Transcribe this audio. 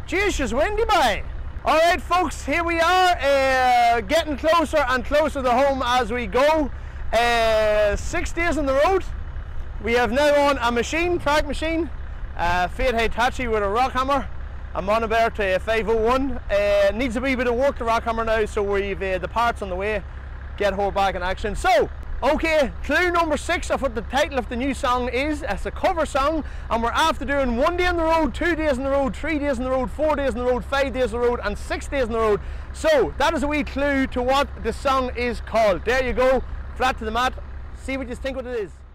Jesus, windy boy. Alright folks, here we are, getting closer and closer to home as we go. 6 days on the road. We have now on a machine, track machine, Fate Hitachi with a rock hammer, a Monobear to 501. Needs a wee bit of work, the rock hammer now, so we've the parts on the way, get her back in action. So, okay, clue number 6 of what the title of the new song is. It's a cover song, and we're after doing 1 day on the road, 2 days on the road, 3 days on the road, 4 days on the road, 5 days on the road, and 6 days on the road. So that is a wee clue to what the song is called. There you go, flat to the mat. See what you think what it is.